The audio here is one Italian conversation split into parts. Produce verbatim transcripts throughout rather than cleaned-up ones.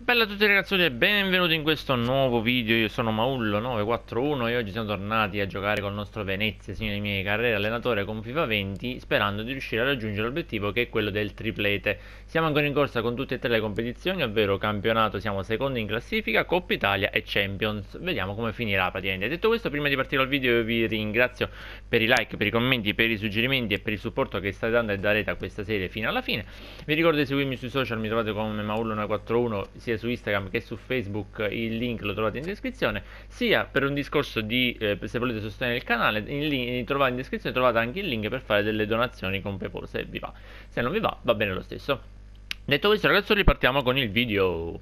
Bella a tutti ragazzi e benvenuti in questo nuovo video. Io sono Maullo nove quattro uno e oggi siamo tornati a giocare con il nostro Venezia, signori miei, carriera allenatore con FIFA venti, sperando di riuscire a raggiungere l'obiettivo che è quello del triplete. Siamo ancora in corsa con tutte e tre le competizioni, ovvero campionato, siamo secondi in classifica, Coppa Italia e Champions. Vediamo come finirà praticamente. Detto questo, prima di partire al video io vi ringrazio per i like, per i commenti, per i suggerimenti e per il supporto che state dando e darete a questa serie fino alla fine. Vi ricordo di seguirmi sui social, mi trovate come Maullo nove quattro uno sia su Instagram che su Facebook, il link lo trovate in descrizione, sia per un discorso di eh, se volete sostenere il canale, in, link, trovate in descrizione trovate anche il link per fare delle donazioni con PayPal se vi va, se non vi va va bene lo stesso. Detto questo ragazzi, ripartiamo con il video.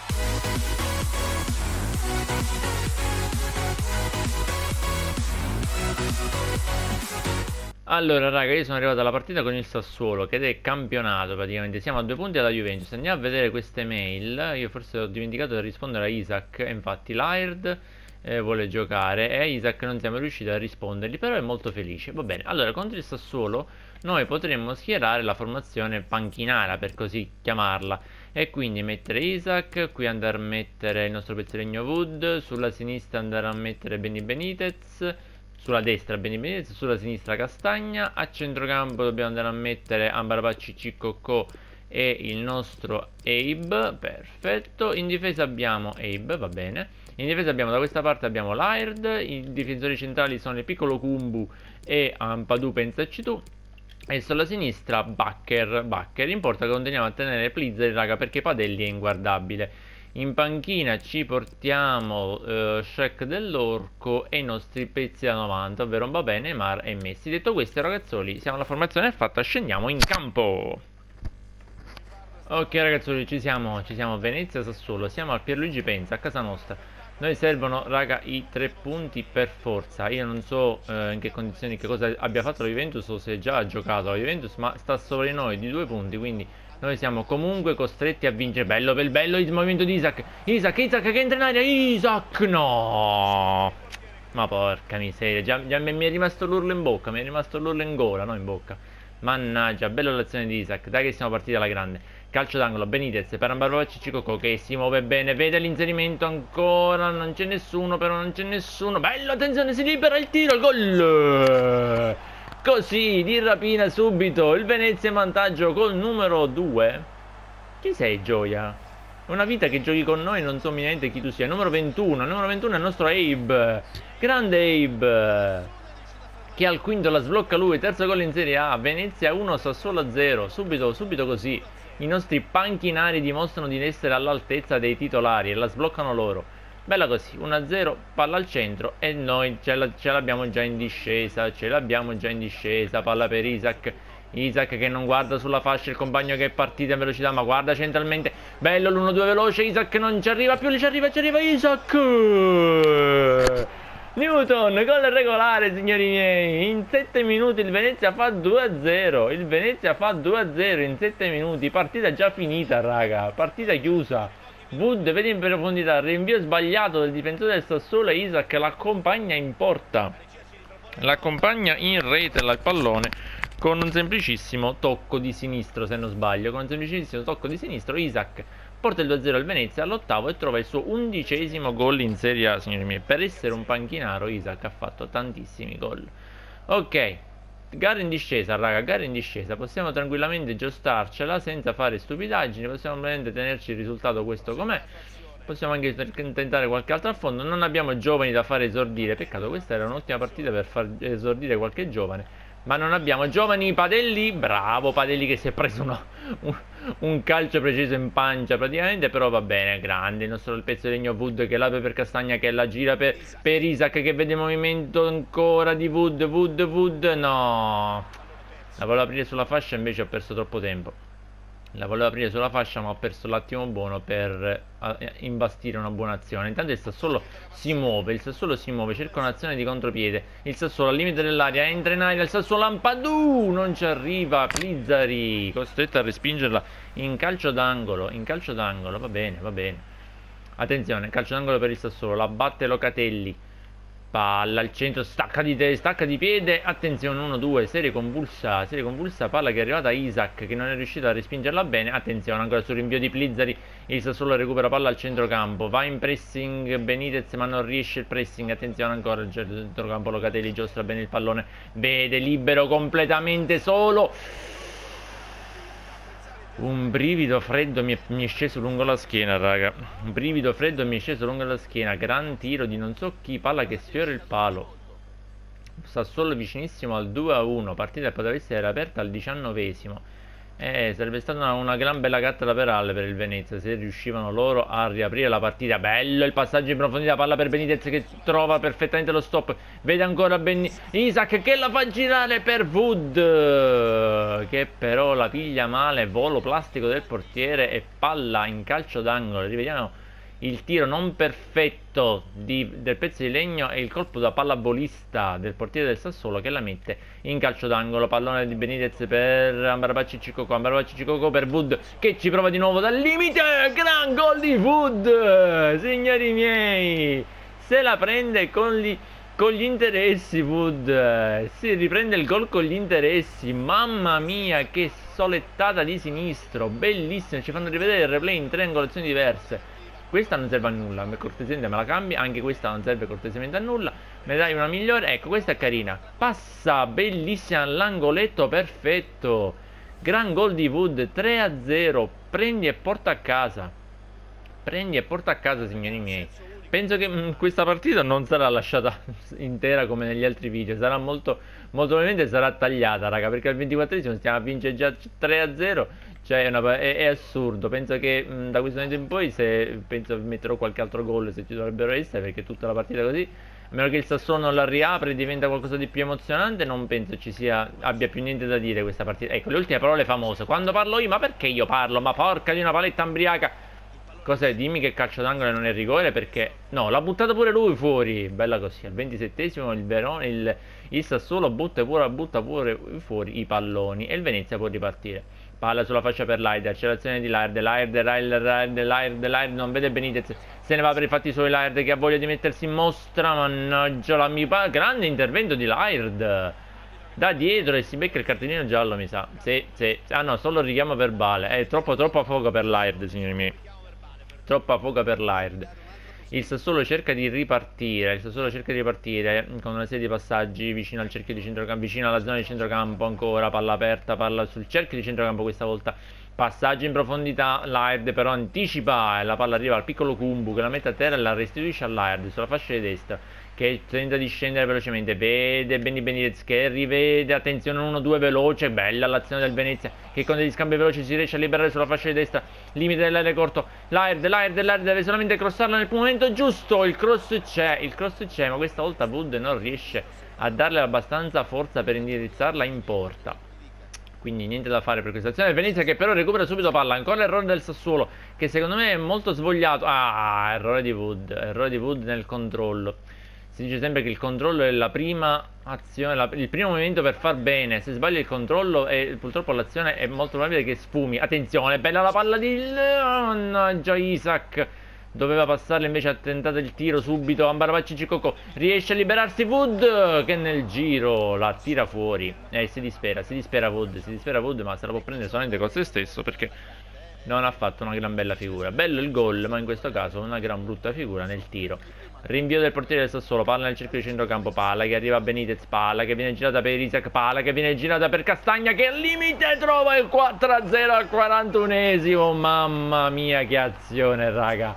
Allora raga, io sono arrivato alla partita con il Sassuolo, che è campionato praticamente, siamo a due punti alla Juventus. Andiamo a vedere queste mail. Io forse ho dimenticato di rispondere a Isaac, infatti Laird eh, vuole giocare e Isaac non siamo riusciti a rispondergli, però è molto felice. Va bene, allora contro il Sassuolo noi potremmo schierare la formazione panchinara, per così chiamarla, e quindi mettere Isaac, qui andare a mettere il nostro pezzeregno Wood, sulla sinistra andare a mettere Benny Benitez, sulla destra Benny Benitez, sulla sinistra Castagna, a centrocampo dobbiamo andare a mettere Ambarabacci, Ciccocco e il nostro Abe, perfetto. In difesa abbiamo Abe, va bene. In difesa abbiamo da questa parte abbiamo Laird, i difensori centrali sono il piccolo Kumbu e Ampadu, pensaci tu. E sulla sinistra Bakker, Bakker. Importa che continuiamo a tenere Plizzeri, raga, perché Padelli è inguardabile. In panchina ci portiamo uh, Shaq dell'Orco e i nostri pezzi da novanta, ovvero va bene, Mar e Messi. Detto questo ragazzoli, siamo alla formazione fatta, scendiamo in campo. Ok ragazzoli, ci siamo, ci siamo, Venezia Sassuolo, siamo al Pierluigi Penza, a casa nostra. Noi servono raga i tre punti per forza. Io non so eh, in che condizioni, che cosa abbia fatto la Juventus o se già ha giocato la Juventus, ma sta sopra di noi di due punti, quindi noi siamo comunque costretti a vincere. Bello per bello il movimento di Isaac. Isaac, Isaac che entra in aria. Isaac, no. Ma porca miseria, già, già mi è rimasto l'urlo in bocca, mi è rimasto l'urlo in gola, no in bocca. Mannaggia, bella l'azione di Isaac. Dai che siamo partiti alla grande. Calcio d'angolo, Benitez per Ambarabacci, Ciccocco che si muove bene, vede l'inserimento ancora, non c'è nessuno, però non c'è nessuno. Bello, attenzione, si libera il tiro, il gol! Così, di rapina subito, il Venezia in vantaggio col numero due. Chi sei, Gioia? Una vita che giochi con noi, non so niente chi tu sia. Numero ventuno, numero ventuno è il nostro Abe. Grande Abe, che al quinto la sblocca lui, terzo gol in Serie A. Venezia uno, Sassuolo zero, subito, subito così. I nostri panchinari dimostrano di essere all'altezza dei titolari e la sbloccano loro. Bella così, uno a zero, palla al centro e noi ce l'abbiamo già in discesa, ce l'abbiamo già in discesa, palla per Isaac. Isaac che non guarda sulla fascia il compagno che è partito in velocità, ma guarda centralmente. Bello l'uno due veloce, Isaac non ci arriva più, ci arriva, ci arriva Isaac! Newton, gol regolare signori miei, in sette minuti il Venezia fa due a zero, il Venezia fa due a zero in sette minuti, partita già finita raga, partita chiusa. Wood vede in profondità, rinvio sbagliato del difensore del Sassuolo e Isaac l'accompagna in porta, l'accompagna in rete il pallone con un semplicissimo tocco di sinistro, se non sbaglio, con un semplicissimo tocco di sinistro Isaac porta il due a zero al Venezia all'ottavo e trova il suo undicesimo gol in Serie A, signori miei. Per essere un panchinaro Isaac ha fatto tantissimi gol. Ok, gara in discesa raga, gara in discesa, possiamo tranquillamente giostarcela senza fare stupidaggini, possiamo veramente tenerci il risultato questo com'è. Possiamo anche tentare qualche altro affondo, non abbiamo giovani da fare esordire, peccato, questa era un'ottima partita per far esordire qualche giovane. Ma non abbiamo giovani. Padelli, bravo Padelli che si è preso uno, un, un calcio preciso in pancia praticamente, però va bene, grande il nostro pezzo di legno Wood che l'apre per Castagna che la gira per, per Isaac che vede il movimento ancora di Wood, Wood, Wood, no. La volevo aprire sulla fascia invece ho perso troppo tempo. La volevo aprire sulla fascia ma ho perso l'attimo buono per eh, imbastire una buona azione. Intanto il Sassuolo si muove, il Sassuolo si muove, cerca un'azione di contropiede. Il Sassuolo al limite dell'area, entra in aria, il Sassuolo Ampadu, non ci arriva, Plizzari, costretto a respingerla in calcio d'angolo, in calcio d'angolo, va bene, va bene. Attenzione, calcio d'angolo per il Sassuolo, la batte Locatelli. Palla al centro, stacca di, te, stacca di piede, attenzione uno due, serie convulsa, serie convulsa, palla che è arrivata a Isaac che non è riuscito a respingerla bene, attenzione ancora sul rinvio di Plizzari, il Sassuolo recupera palla al centrocampo, va in pressing Benitez ma non riesce il pressing, attenzione ancora il centrocampo, Locatelli giostra bene il pallone, vede libero completamente solo. Un brivido freddo mi è, mi è sceso lungo la schiena, raga. Un brivido freddo mi è sceso lungo la schiena. Gran tiro di non so chi, palla che sfiora il palo. Sassuolo vicinissimo al due a uno. Partita che poteva essere aperta al diciannovesimo. Eh, sarebbe stata una, una gran bella carta da perale per il Venezia se riuscivano loro a riaprire la partita. Bello il passaggio in profondità, palla per Benitez che trova perfettamente lo stop. Vede ancora ben Isaac che la fa girare per Wood, che però la piglia male, volo plastico del portiere e palla in calcio d'angolo. Rivediamo il tiro non perfetto di, del pezzo di legno e il colpo da pallavolista del portiere del Sassuolo che la mette in calcio d'angolo. Pallone di Benitez per Amrabat Cicocco, Amrabat Cicocco per Wood che ci prova di nuovo dal limite. Gran gol di Wood, signori miei, se la prende con gli, con gli interessi Wood, si riprende il gol con gli interessi. Mamma mia che solettata di sinistro, bellissimo, ci fanno rivedere il replay in tre angolazioni diverse. Questa non serve a nulla, cortesemente me la cambi, anche questa non serve cortesemente a nulla. Me dai una migliore, ecco questa è carina. Passa, bellissima, all'angoletto, perfetto. Gran gol di Wood, tre a zero, prendi e porta a casa. Prendi e porta a casa, signori miei. Penso che mh, questa partita non sarà lasciata intera come negli altri video, sarà molto, molto probabilmente sarà tagliata, raga, perché al ventiquattresimo stiamo a vincere già tre a zero. Cioè è, una, è, è assurdo. Penso che mh, da questo momento in poi se penso metterò qualche altro gol se ci dovrebbero essere, perché tutta la partita così, a meno che il Sassuolo non la riapre e diventa qualcosa di più emozionante, non penso ci sia abbia più niente da dire questa partita. Ecco le ultime parole famose. Quando parlo io, ma perché io parlo? Ma porca di una paletta ambriaca. Cos'è? Dimmi che calcio d'angolo non è rigore, perché no, l'ha buttato pure lui fuori. Bella così. Al ventisettesimo il Verona, il, il Sassuolo butta pure, butta pure fuori i palloni e il Venezia può ripartire. Palla sulla fascia per Laird, accelerazione di Laird, Laird, Laird, Laird, Laird, Laird, non vede Benitez, se ne va per i fatti suoi Laird che ha voglia di mettersi in mostra, mannaggia la mia, grande intervento di Laird, da dietro e si becca il cartellino giallo mi sa, sì, sì, ah no, solo richiamo verbale, è troppo, troppa foga per Laird signori miei, troppa foga per Laird. Il Sassuolo cerca di ripartire, il Sassuolo cerca di ripartire con una serie di passaggi vicino al cerchio di centrocampo, vicino alla zona di centrocampo ancora, palla aperta, palla sul cerchio di centrocampo questa volta, passaggio in profondità, Laird però anticipa e la palla arriva al piccolo Kumbu che la mette a terra e la restituisce a Laird sulla fascia di destra che tenta di scendere velocemente, vede Benny Benitez che rivede, attenzione uno due veloce, bella l'azione del Venezia che con degli scambi veloci si riesce a liberare sulla fascia di destra, limite dell'area corto, Laird, Laird, Laird deve solamente crossarla nel momento giusto, il cross c'è, il cross c'è, ma questa volta Wood non riesce a darle abbastanza forza per indirizzarla in porta. Quindi niente da fare per questa azione. Venezia che però recupera subito palla. Ancora errore del Sassuolo che secondo me è molto svogliato. Ah, errore di Wood, errore di Wood nel controllo. Si dice sempre che il controllo è la prima azione, la, il primo movimento per far bene. Se sbagli il controllo e purtroppo l'azione è molto probabile che sfumi. Attenzione, bella la palla di mannaggia Isaac. Doveva passarla, invece ha tentato il tiro subito. Amrabat Cicocco riesce a liberarsi Wood che nel giro la tira fuori. Eh, si dispera, si dispera Wood, si dispera Wood, ma se la può prendere solamente con se stesso perché non ha fatto una gran bella figura. Bello il gol, ma in questo caso una gran brutta figura nel tiro. Rinvio del portiere del Sassuolo, palla nel cerchio di centrocampo, palla che arriva a Benitez, palla che viene girata per Isaac, palla che viene girata per Castagna che al limite trova il quattro a zero al quarantunesimo. Mamma mia che azione raga,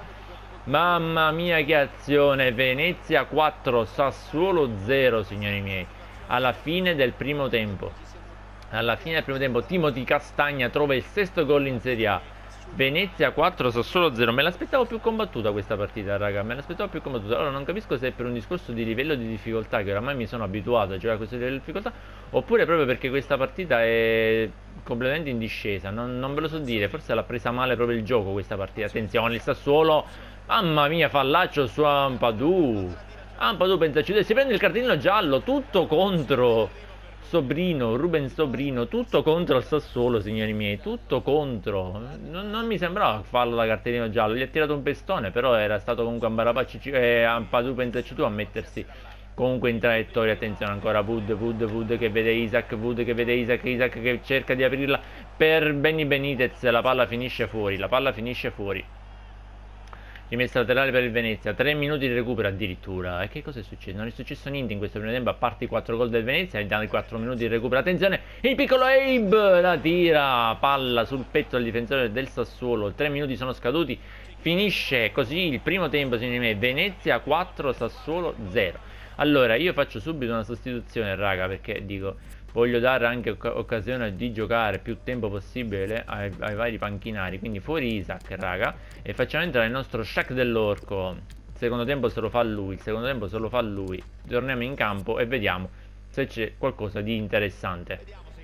mamma mia che azione. Venezia quattro, Sassuolo zero signori miei, alla fine del primo tempo. Alla fine del primo tempo Timothy Castagna trova il sesto gol in Serie A. Venezia quattro, Sassuolo zero. Me l'aspettavo più combattuta questa partita, raga. Me l'aspettavo più combattuta. Allora non capisco se è per un discorso di livello di difficoltà, che oramai mi sono abituato a giocare a questo livello di difficoltà, oppure proprio perché questa partita è completamente in discesa. Non, non ve lo so dire. Forse l'ha presa male proprio il gioco questa partita. Attenzione, il Sassuolo. Mamma mia, fallaccio su Ampadu. Ampadu pensa a chiudere. Si prende il cartellino giallo. Tutto contro Sobrino, Ruben Sobrino, tutto contro il Sassuolo signori miei, tutto contro. Non, non mi sembrava fallo da cartellino giallo, gli ha tirato un pestone, però era stato comunque Amrabat e Ampadu pensaci tu a mettersi comunque in traiettoria. Attenzione ancora Wood, Wood, Wood che vede Isaac, Wood che vede Isaac, Isaac che cerca di aprirla per Benny Benitez, la palla finisce fuori, la palla finisce fuori. Rimessa laterale per il Venezia, tre minuti di recupero addirittura. E che cosa è successo? Non è successo niente in questo primo tempo, a parte i quattro gol del Venezia, e dai quattro minuti di recupero. Attenzione, il piccolo Abe la tira, palla sul petto del difensore del Sassuolo. tre minuti sono scaduti, finisce così il primo tempo, secondo me, Venezia quattro, Sassuolo zero. Allora, io faccio subito una sostituzione, raga, perché dico, voglio dare anche occasione di giocare più tempo possibile ai, ai vari panchinari. Quindi fuori Isaac, raga, e facciamo entrare il nostro Shaq dell'Orco. Il secondo tempo se lo fa lui, il secondo tempo se lo fa lui. Torniamo in campo e vediamo se c'è qualcosa di interessante.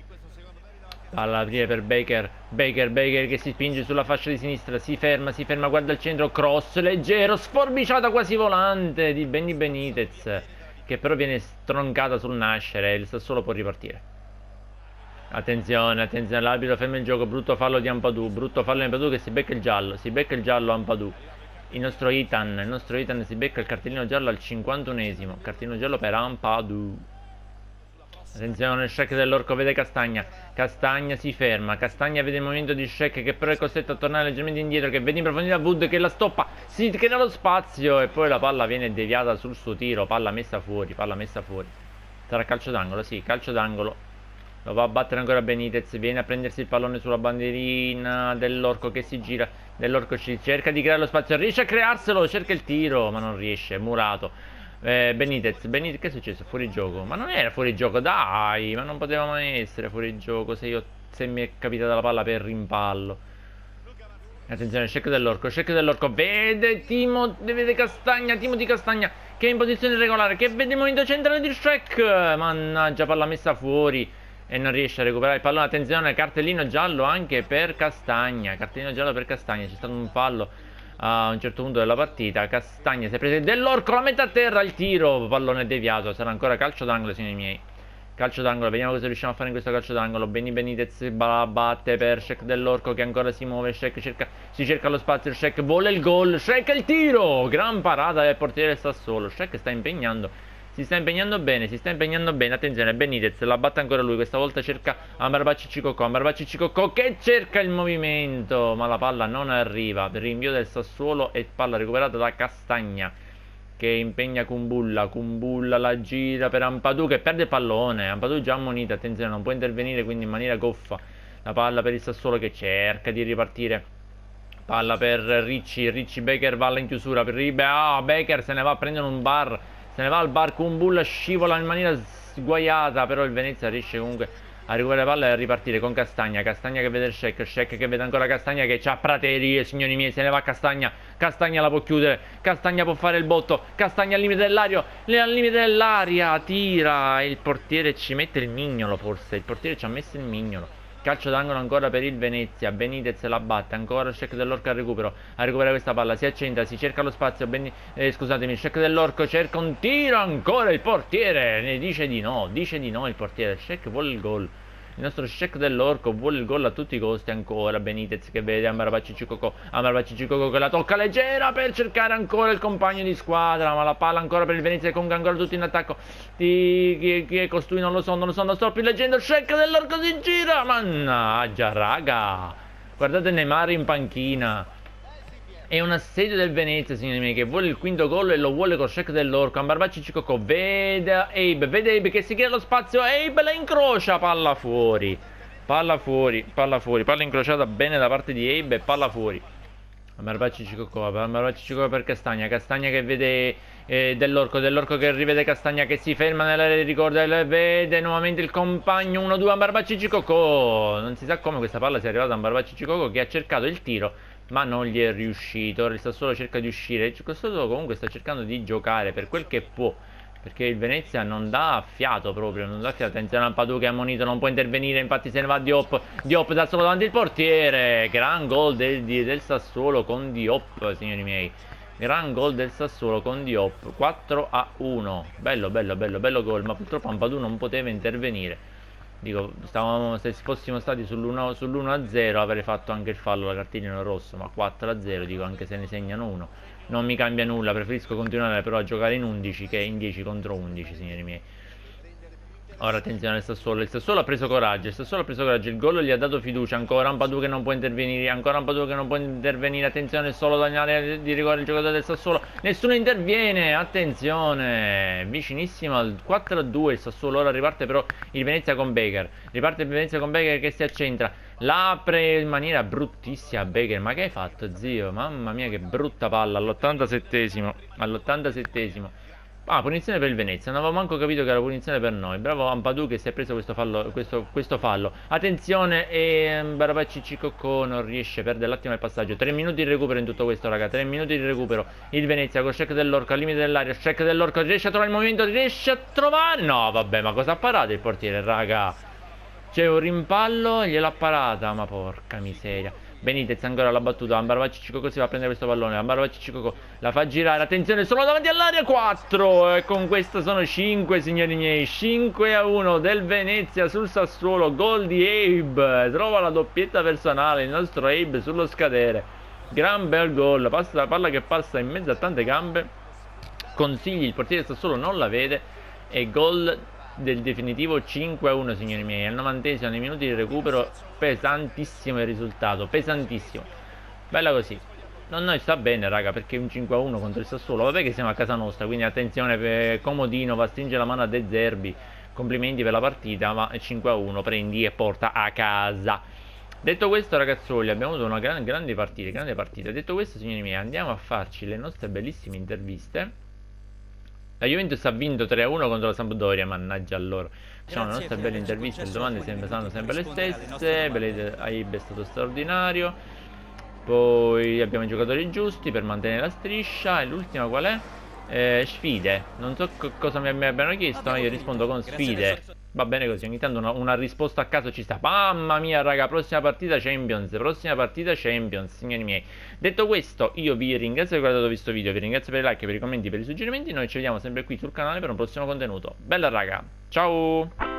Palla aprire per Baker, Baker, Baker che si spinge sulla fascia di sinistra, si ferma, si ferma, guarda il centro, cross leggero, sforbiciata quasi volante di Benny Benitez, che però viene stroncata sul nascere, il Sassuolo può ripartire. Attenzione, attenzione, l'arbitro ferma il gioco, brutto fallo di Ampadu, brutto fallo di Ampadu che si becca il giallo, si becca il giallo Ampadu. Il nostro Ethan, il nostro Ethan si becca il cartellino giallo al cinquantunesimo, cartellino giallo per Ampadu. Attenzione, Shaq dell'Orco vede Castagna, Castagna si ferma, Castagna vede il movimento di Shaq che però è costretto a tornare leggermente indietro, che vede in profondità Wood che la stoppa, si crea lo spazio e poi la palla viene deviata sul suo tiro, palla messa fuori, palla messa fuori. Sarà calcio d'angolo, sì, calcio d'angolo. Lo va a battere ancora Benitez, viene a prendersi il pallone sulla bandierina dell'Orco che si gira, dell'Orco ci cerca di creare lo spazio, riesce a crearselo, cerca il tiro ma non riesce, è murato. Eh, Benitez, Benitez, che è successo? Fuori gioco? Ma non era fuori gioco, dai, ma non poteva mai essere fuori gioco se, io, se mi è capitata la palla per rimpallo. Attenzione, Shaq dell'Orco, Shaq dell'Orco, vede Timo, vede Castagna, Timo di Castagna, che è in posizione regolare, che vede il movimento centrale di Shaq, mannaggia, palla messa fuori e non riesce a recuperare il pallone. Attenzione, cartellino giallo anche per Castagna, cartellino giallo per Castagna, c'è stato un fallo a un certo punto della partita. Castagna si è preso dell'Orco, la mette a terra, il tiro, pallone deviato, sarà ancora calcio d'angolo, signori miei. Calcio d'angolo, vediamo cosa riusciamo a fare in questo calcio d'angolo. Benny Benitez batte per Shaq dell'Orco che ancora si muove, Shaq cerca, si cerca lo spazio, Shaq vuole il gol, Shaq il tiro, gran parata del portiere del Sassuolo. Shaq sta impegnando, si sta impegnando bene, si sta impegnando bene. Attenzione, Benitez la batte ancora lui, questa volta cerca Amrabat Cicocco, Amrabat Cicocco che cerca il movimento, ma la palla non arriva. Rinvio del Sassuolo e palla recuperata da Castagna che impegna Kumbulla, Kumbulla la gira per Ampadu che perde il pallone, Ampadu già ammonito, attenzione non può intervenire quindi in maniera goffa. La palla per il Sassuolo che cerca di ripartire, palla per Ricci, Ricci, Baker va in chiusura per Ribe, ah Baker se ne va a prendere un bar, se ne va al bar, Kumbulla scivola in maniera sguaiata, però il Venezia riesce comunque a recuperare la palla e a ripartire con Castagna, Castagna che vede il Shaq, Shaq che vede ancora Castagna che c'ha praterie, signori miei, se ne va Castagna, Castagna la può chiudere, Castagna può fare il botto, Castagna al limite dell'aria, al limite dell'aria, tira, il portiere ci mette il mignolo forse, il portiere ci ha messo il mignolo. Calcio d'angolo ancora per il Venezia, Benitez la batte, ancora Shaq dell'Orco al recupero, a recuperare questa palla, si accentra, si cerca lo spazio, ben, eh, scusatemi, Shaq dell'Orco cerca un tiro, ancora il portiere ne dice di no, dice di no il portiere, Shaq vuole il gol. Il nostro Shaq dell'Orco vuole il gol a tutti i costi, ancora Benitez che vede Amrabat Cicocco, Amrabat Cicocco che la tocca leggera per cercare ancora il compagno di squadra, ma la palla ancora per il Venezia con ancora tutti in attacco. Di, chi, chi è costui non lo so, non lo so, non sto più leggendo. Shaq dell'Orco si gira, mannaggia raga, guardate Neymar in panchina. È un assedio del Venezia, signori miei, che vuole il quinto gol e lo vuole con Shaq dell'Orco. Amrabat Cicocco vede Abe, vede Abe che si crea lo spazio, Abe la incrocia, palla fuori, palla fuori, palla fuori, palla incrociata bene da parte di Abe e palla fuori. Amrabat Cicocco, Amrabat Cicocco per Castagna, Castagna che vede eh, dell'Orco, dell'Orco che rivede Castagna che si ferma nell'area di ricordo e vede nuovamente il compagno, uno due Amrabat Cicocco. Non si sa come questa palla sia arrivata a Amrabat Cicocco che ha cercato il tiro ma non gli è riuscito. Ora il Sassuolo cerca di uscire, il Sassuolo comunque sta cercando di giocare per quel che può, perché il Venezia non dà fiato proprio, non dà fiato. Attenzione a Padù che è ammonito, non può intervenire, infatti se ne va Diop, Diop da solo davanti il portiere. Gran gol del, del Sassuolo con Diop, signori miei, gran gol del Sassuolo con Diop, quattro a uno, bello bello bello bello gol, ma purtroppo Ampadu non poteva intervenire. Dico, stavamo, se fossimo stati sull'uno sull'uno a zero avrei fatto anche il fallo, la cartellino rosso, ma quattro a zero, dico, anche se ne segnano uno. Non mi cambia nulla, preferisco continuare però a giocare in undici che in dieci contro undici, signori miei. Ora attenzione al Sassuolo, il Sassuolo ha preso coraggio, il Sassuolo ha preso coraggio, il gol gli ha dato fiducia, ancora Ampadu che non può intervenire, ancora Ampadu che non può intervenire, attenzione solo dall'area di rigore il giocatore del Sassuolo, nessuno interviene, attenzione, vicinissimo al quattro a due il Sassuolo, ora riparte però il Venezia con Becker, riparte il Venezia con Becker che si accentra, l'apre in maniera bruttissima Becker, ma che hai fatto zio? Mamma mia che brutta palla, all'ottantasettesimo, all'ottantasettesimo. Ah, punizione per il Venezia, non avevo manco capito che era punizione per noi. Bravo Ampadu che si è preso questo fallo, questo, questo fallo. Attenzione, e Barabacci Cicocco non riesce, perde l'attimo il passaggio. tre minuti di recupero in tutto questo, raga, tre minuti di recupero. Il Venezia con Sheck dell'Orco al limite dell'area, Sheck dell'Orco riesce a trovare il movimento, riesce a trovare... No, vabbè, ma cosa ha parato il portiere, raga? C'è un rimpallo, gliel'ha parata, ma porca miseria. Benitez ancora la battuta, Ambarvacci Cicocco si va a prendere questo pallone, Ambarvacci Cicocco la fa girare, attenzione solo davanti all'area, quattro, e con questo sono cinque signori miei, cinque a uno del Venezia sul Sassuolo, gol di Abe, trova la doppietta personale, il nostro Abe sullo scadere, gran bel gol, passa, palla che passa in mezzo a tante gambe, Consigli, il portiere del Sassuolo non la vede, e gol del definitivo cinque a uno signori miei, al novantesimo, nei minuti di recupero, pesantissimo il risultato, pesantissimo, bella così, non noi sta bene raga, perché un cinque a uno contro il Sassuolo, vabbè che siamo a casa nostra, quindi attenzione, per Comodino va a stringere la mano a De Zerbi, complimenti per la partita, ma cinque a uno prendi e porta a casa. Detto questo ragazzoli, abbiamo avuto una gran, grande partita, grande partita, detto questo signori miei, andiamo a farci le nostre bellissime interviste. La Juventus ha vinto tre a uno contro la Sampdoria, mannaggia a loro. Facciamo le nostre belle interviste, le domande sempre, saranno sempre le stesse. Belete, Aib è stato straordinario. Poi abbiamo i giocatori giusti per mantenere la striscia. E l'ultima qual è? Eh, sfide. Non so cosa mi abbiano chiesto, ma io rispondo con sfide. Va bene così, ogni tanto una, una risposta a caso ci sta. Mamma mia raga, prossima partita Champions, prossima partita Champions, signori miei. Detto questo, io vi ringrazio per aver guardato questo video, vi ringrazio per i like, per i commenti, per i suggerimenti. Noi ci vediamo sempre qui sul canale per un prossimo contenuto. Bella raga, ciao!